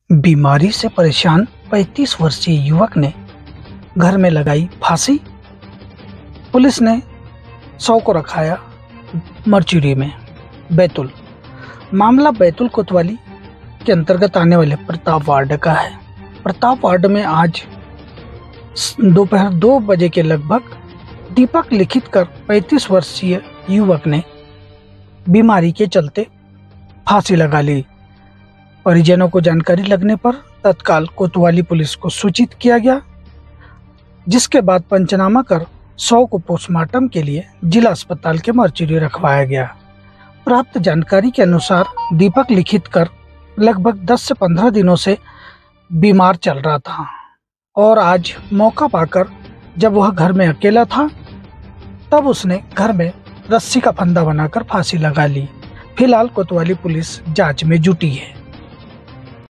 बीमारी से परेशान 35 वर्षीय युवक ने घर में लगाई फांसी। पुलिस ने 100 को रखाया मर्चुरी में। बैतूल मामला बैतूल कोतवाली के अंतर्गत आने वाले प्रताप वार्ड का है। प्रताप वार्ड में आज दोपहर 2 बजे के लगभग दीपक लिखित कर 35 वर्षीय युवक ने बीमारी के चलते फांसी लगा ली। परिजनों को जानकारी लगने पर तत्काल कोतवाली पुलिस को सूचित किया गया, जिसके बाद पंचनामा कर 100 को पोस्टमार्टम के लिए जिला अस्पताल के मर्चुरी रखवाया गया। प्राप्त जानकारी के अनुसार दीपक लिखित कर लगभग 10 से 15 दिनों से बीमार चल रहा था और आज मौका पाकर जब वह घर में अकेला था तब उसने घर में रस्सी का फंदा बनाकर फांसी लगा ली। फिलहाल कोतवाली पुलिस जांच में जुटी है।